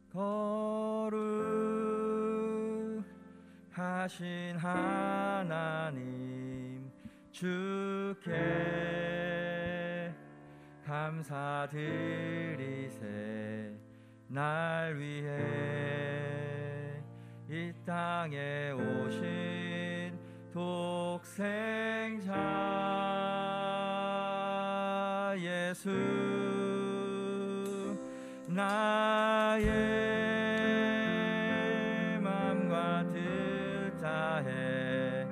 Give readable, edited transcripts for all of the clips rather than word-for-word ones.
거룩하신 하나님 주께 감사드리세. 날 위해 이 땅에 오신 독생자 예수, 나의 맘과 뜻 다해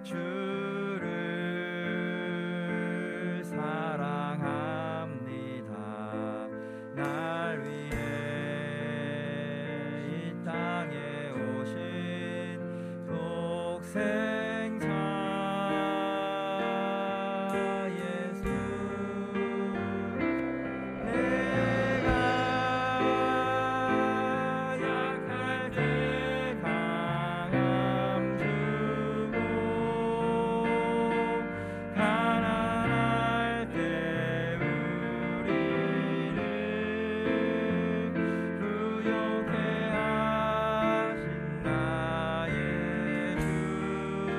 주를 사랑합니다. 날 위해 이 땅에 오신 독생자 예수, 내가 약할 때 강함 주고 가난할 때 우리를 부욕해 하신 나의 주,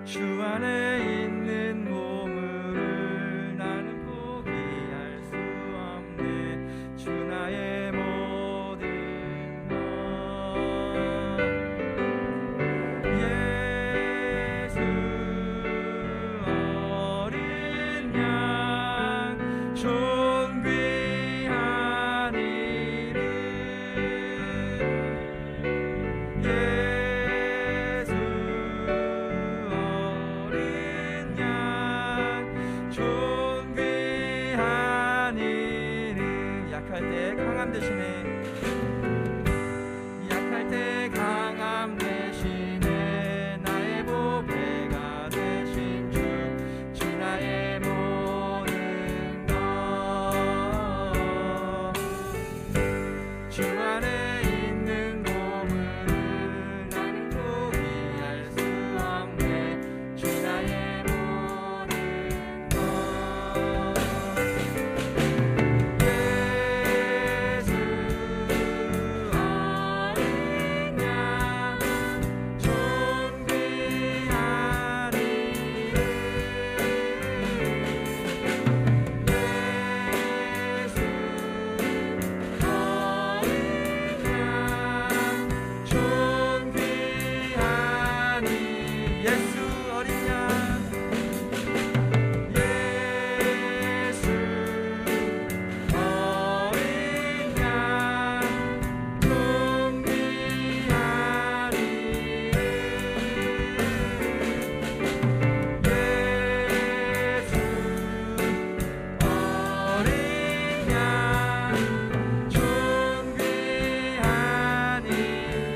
주 안에 있는 보물을 나는 포기할 수 없네. 주 나의 모든 것. 예수 어린 양 존귀한 이름. 예수 어린 양 존귀한 이름. 약할 때 강함 대신에, 약할 때 강함 대신에 나의 보배가 되신 주. 주 나의 모든 것. 주 안에 있는 보물을 나는 포기할 수 없네. 주 나의 모든 것. 예수 어린 양 존귀한 이름. 예수 어린 양 존귀한 이름. 예수 어린 양 존귀한 이름. 예수 어린 양 존귀한 이름.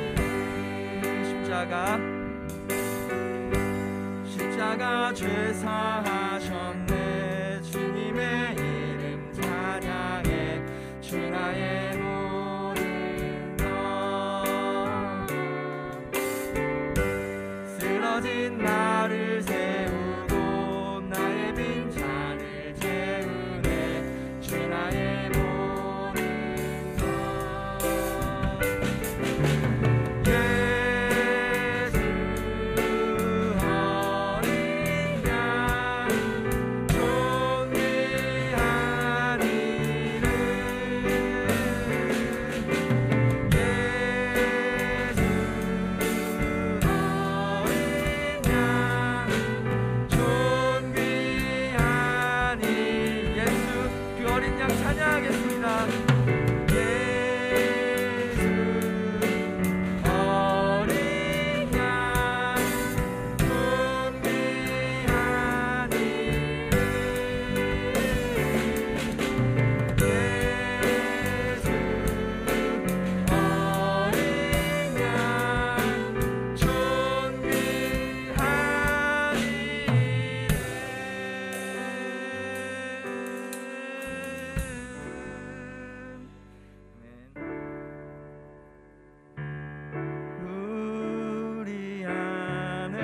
십자가 죄 사하셨네. 주님의 이름 찬양해. 주 나의 모든 것. 쓰러진 나를 세우고 나의 빈잔을 채우네. 주 나의 모든 것. 예수 어린 양 존귀한 이름. 예수 어린 양 존귀한 이름. 예수 그 어린 양 찬양하겠습니다. 예수 어린 양 존귀한 이름. 예수 어린 양 존귀한 이름. 우리 안에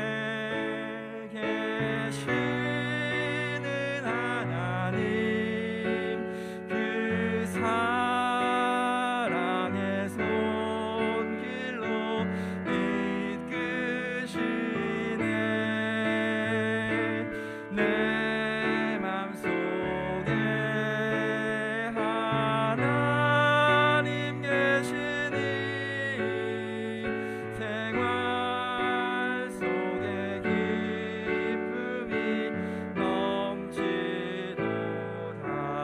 계시는 하나님, 그 사랑의 손길로 이끄시네. 내 맘속에 하나님 계시니 생활 속에 기쁨이 넘치도다.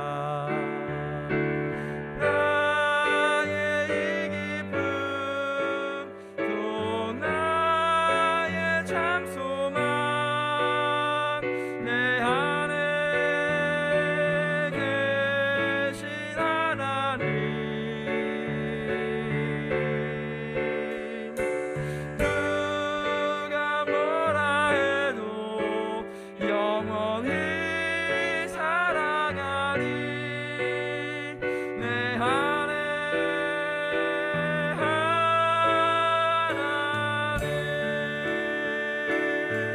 나의 이 기쁨 또 나의 참 소망. 내 안에 계신 하나님. 누가 뭐라 해도 영원히 사랑하리. 내 안에 하나님.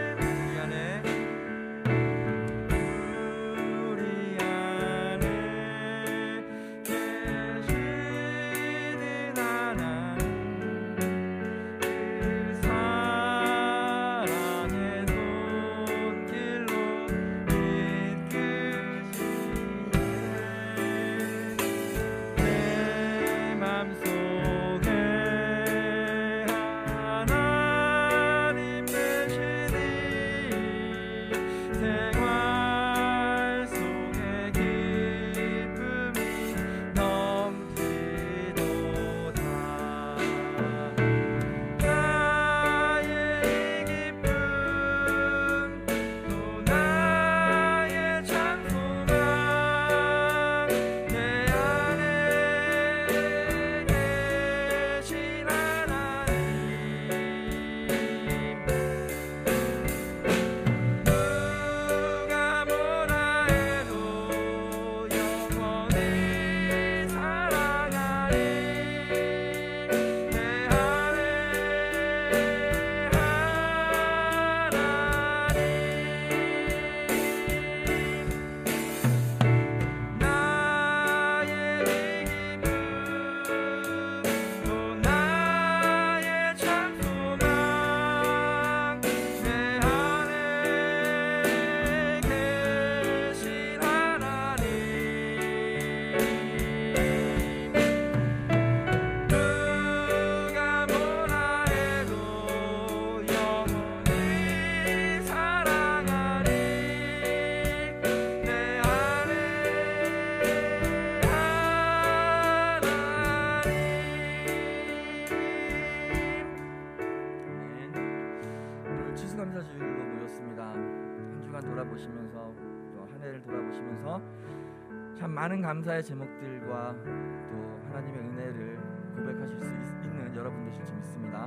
모였습니다. 한 주간 돌아보시면서 또 한 해를 돌아보시면서 참 많은 감사의 제목들과 또 하나님의 은혜를 고백하실 수 있는 여러분 되실 줄 믿습니다.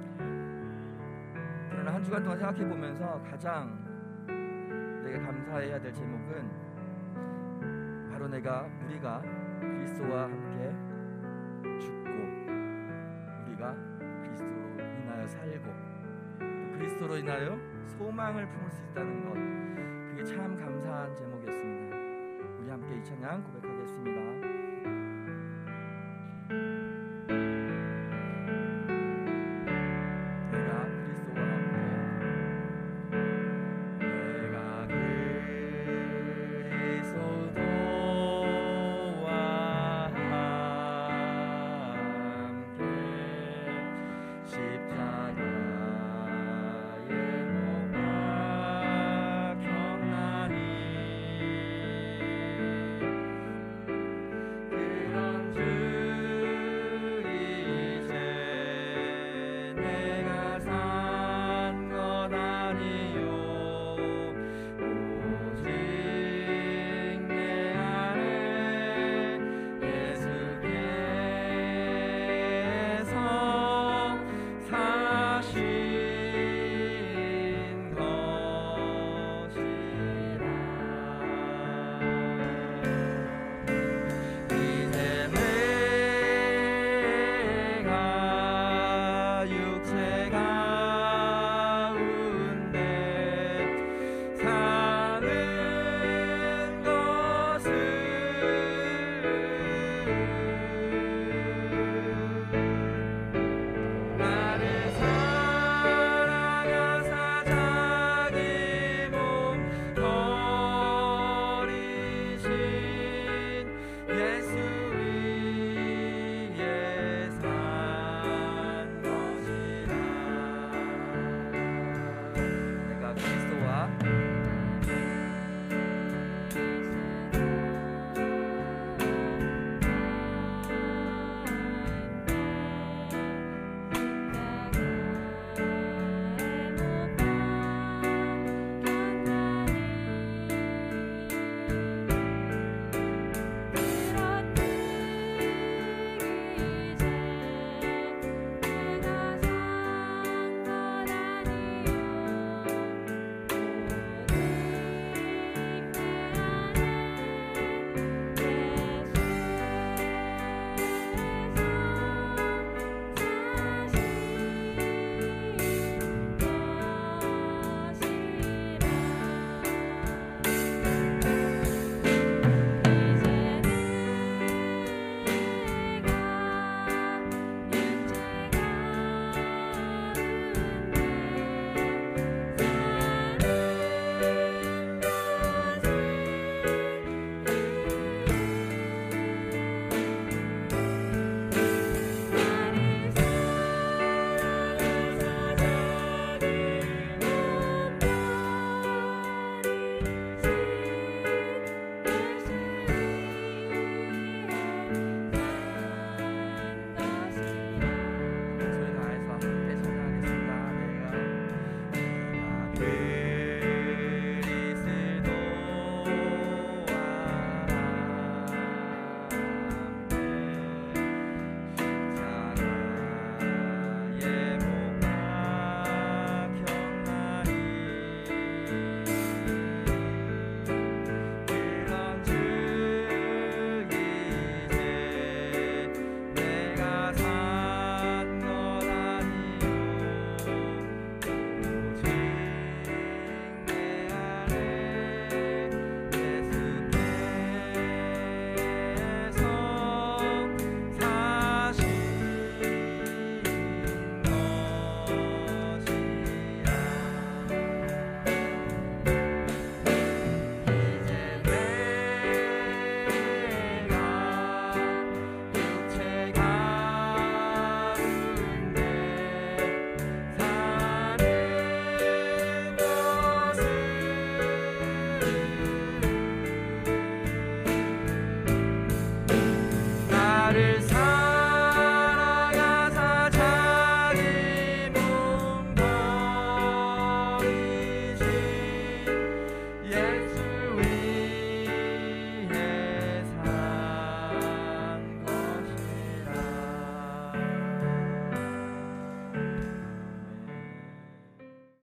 그러나 한 주간 동안 생각해 보면서 가장 내가 감사해야 될 제목은 바로 우리가 그리스도와 함께 죽고 우리가 그리스도로 인하여 살고 또 그리스도로 인하여 소망을 품을 수 있다는 것, 그게 참 감사한 제목이었습니다. 우리 함께 이 찬양 고백하겠습니다.